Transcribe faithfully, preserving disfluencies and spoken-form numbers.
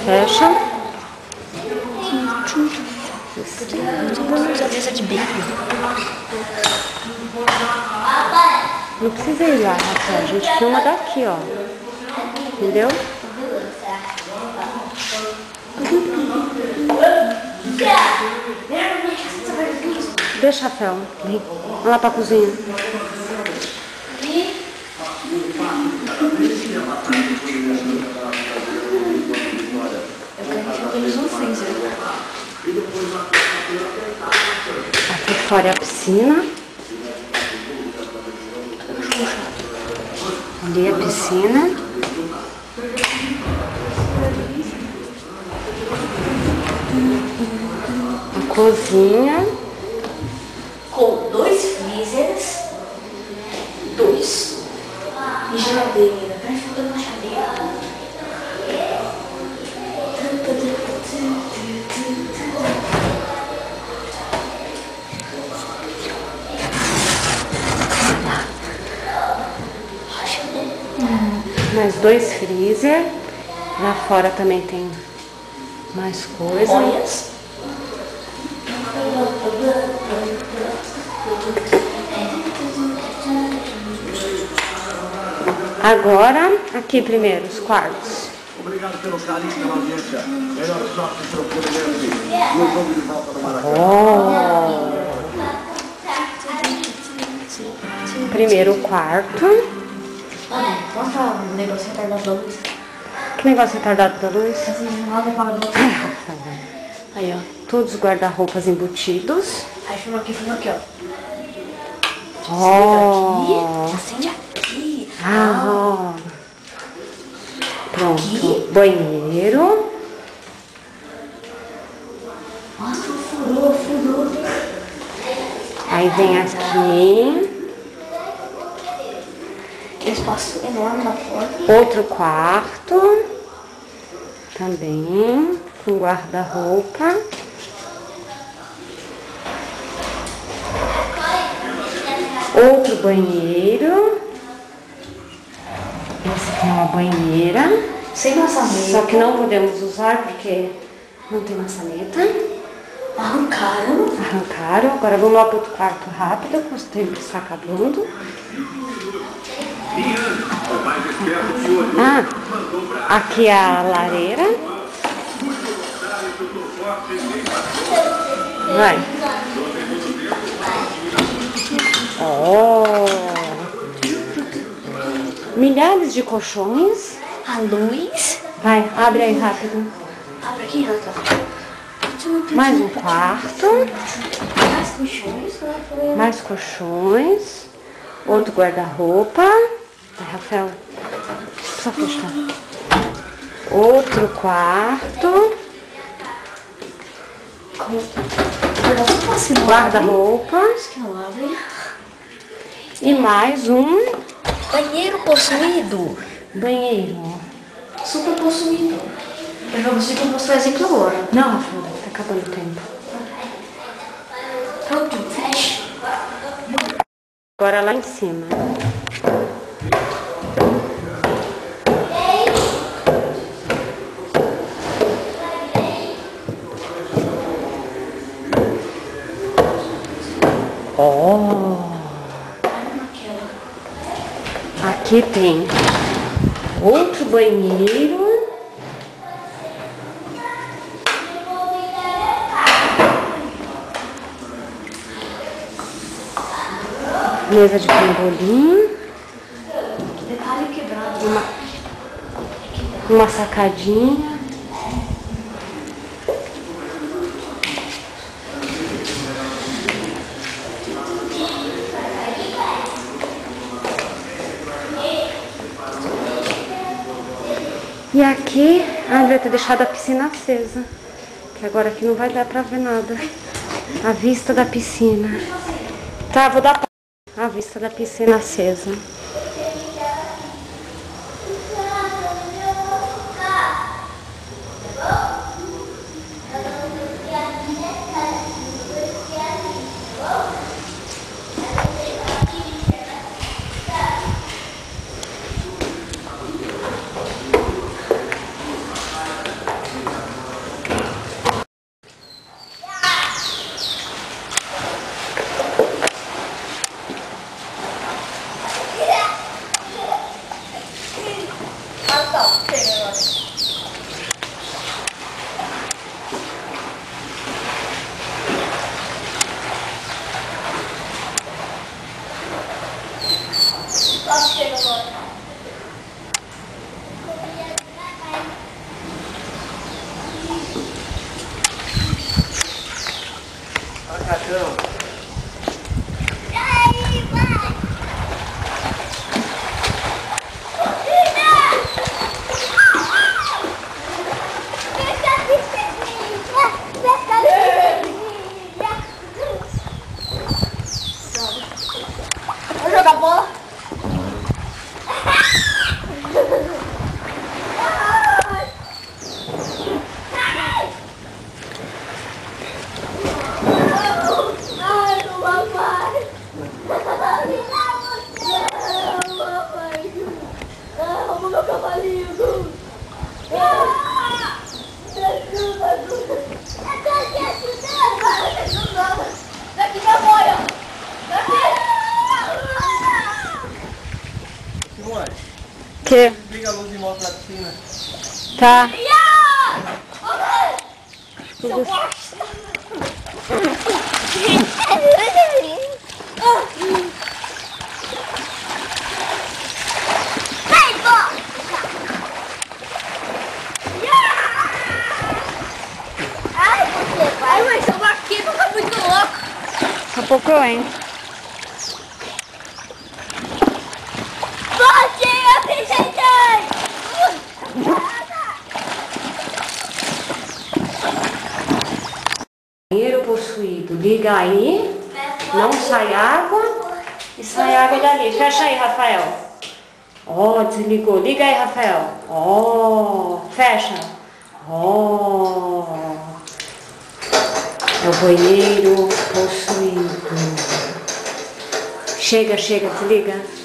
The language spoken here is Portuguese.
fecha. Essa mesa de bebê. Não precisa ir lá, Rafael. A gente filma daqui, ó. Entendeu? Deixa, Rafael. Vem. Vamos lá pra cozinha. Aqui fora é a piscina. Ali é a piscina. A cozinha. Com dois freezers. Dois. E geladeira. Pra ficar na geladeira. Mais dois freezer. Lá fora também tem mais coisa. Olhas. Agora, aqui primeiro, os quartos. Obrigado pelo carinho pela audiência. Melhor sorte para o Fluminense. No jogo de volta do Maracanã. Oh. Primeiro quarto. Ah, mostra o negócio retardado da luz. Que negócio retardado da luz? Aí, ó. Todos os guarda-roupas embutidos. Aí filma aqui, filma aqui, ó. Oh. Acende aqui. Ah, ó. Pronto. Aqui. Banheiro. Nossa, furou, furou. Aí vem aqui. Espaço enorme na porta. Outro quarto. Também. Com guarda-roupa. Outro banheiro. Esse aqui é uma banheira. Sem maçaneta. Só que não podemos usar porque não tem maçaneta. Arrancaram. Arrancaram. Agora vamos lá para outro quarto rápido, porque o tempo está acabando. Ah, aqui é a lareira. Vai. Oh. Milhares de colchões. A luz. Vai, abre aí rápido. Abre aqui, Rata. Mais um quarto. Mais colchões. Mais colchões. Outro guarda-roupa. Vai, Rafael. Só fechar. Outro quarto. Guarda-roupa. E mais um Banheiro possuído. banheiro. Super possuído. Eu já consigo mostrar exemplo agora. Não, Rafael, tá acabando o tempo. Pronto, fecha. Agora lá em cima. Oh. Aqui tem outro banheiro. Mesa de pimbolim. Detalhe quebrado. Uma, uma sacadinha. E aqui, a André ter deixado a piscina acesa. Que agora aqui não vai dar pra ver nada. A vista da piscina. Tá, vou dar a vista da piscina acesa. jogar bola. Ai, do papai. Arruma meu cavalinho. Daqui minha boia. Simone, Que? liga a luz e mostra a piscina. Tá. Ai, mas esse barquinho tá muito louco. Tá um pouco, hein? Barquinho, gente! Banheiro possuído. Liga aí. Não sai água. E sai água dali. Fecha aí, Rafael. Ó, desligou. Liga aí, Rafael. Ó, fecha. Ó. É o banheiro possuído. Chega, chega, desliga.